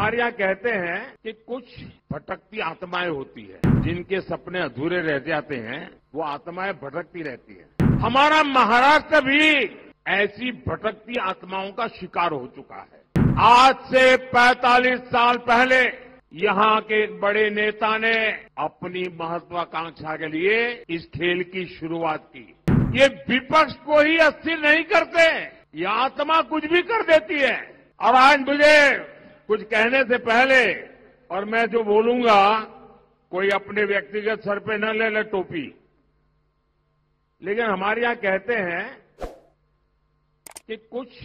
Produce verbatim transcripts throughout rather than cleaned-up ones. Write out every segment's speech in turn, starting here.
हमारे यहाँ कहते हैं कि कुछ भटकती आत्माएं होती है, जिनके सपने अधूरे रह जाते हैं, वो आत्माएं भटकती रहती है। हमारा महाराष्ट्र भी ऐसी भटकती आत्माओं का शिकार हो चुका है। आज से पैंतालीस साल पहले यहाँ के एक बड़े नेता ने अपनी महत्वाकांक्षा के लिए इस खेल की शुरुआत की। ये विपक्ष को ही अस्थिर नहीं करते, ये आत्मा कुछ भी कर देती है। और आज मुझे कुछ कहने से पहले, और मैं जो बोलूंगा कोई अपने व्यक्तिगत सर पे न ले ले टोपी, लेकिन हमारे यहां कहते हैं कि कुछ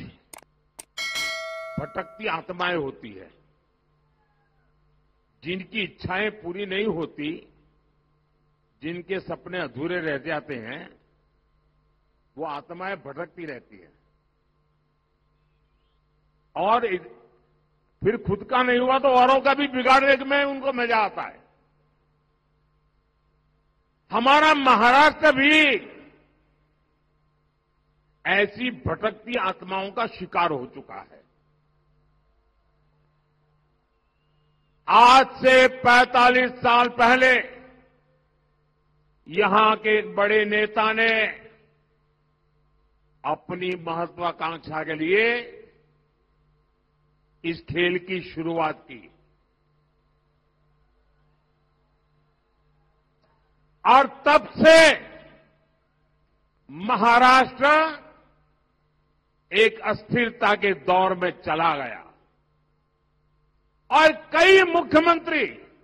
भटकती आत्माएं होती है, जिनकी इच्छाएं पूरी नहीं होती, जिनके सपने अधूरे रह जाते हैं, वो आत्माएं भटकती रहती है। और फिर खुद का नहीं हुआ तो औरों का भी बिगाड़ने में उनको मजा आता है। हमारा महाराष्ट्र भी ऐसी भटकती आत्माओं का शिकार हो चुका है। आज से पैंतालीस साल पहले यहां के एक बड़े नेता ने अपनी महत्वाकांक्षा के लिए इस खेल की शुरुआत की। और तब से महाराष्ट्र एक अस्थिरता के दौर में चला गया और कई मुख्यमंत्री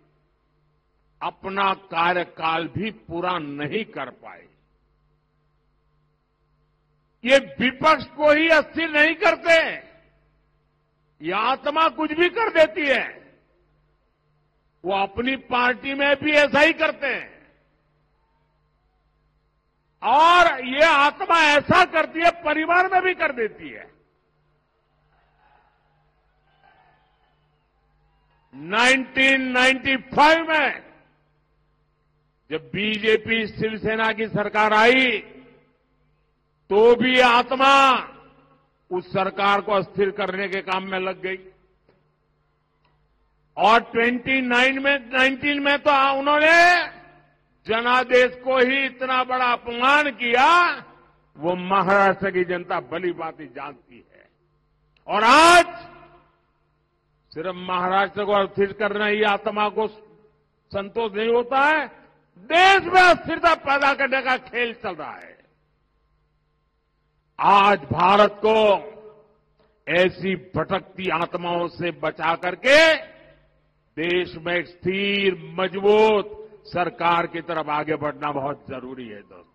अपना कार्यकाल भी पूरा नहीं कर पाए। ये विपक्ष को ही अस्थिर नहीं करते, ये आत्मा कुछ भी कर देती है। वो अपनी पार्टी में भी ऐसा ही करते हैं और ये आत्मा ऐसा करती है, परिवार में भी कर देती है। उन्नीस सौ पचानवे में जब बीजेपी शिवसेना की सरकार आई, तो भी आत्मा उस सरकार को अस्थिर करने के काम में लग गई। और उनतीस में उन्नीस में तो उन्होंने जनादेश को ही इतना बड़ा अपमान किया, वो महाराष्ट्र की जनता भली भांति जानती है। और आज सिर्फ महाराष्ट्र को अस्थिर करना ही आत्मा को संतोष नहीं होता है, देश में अस्थिरता पैदा करने का खेल चल रहा है। आज भारत को ऐसी भटकती आत्माओं से बचा करके देश में एक स्थिर, मजबूत सरकार की तरफ आगे बढ़ना बहुत जरूरी है दोस्तों।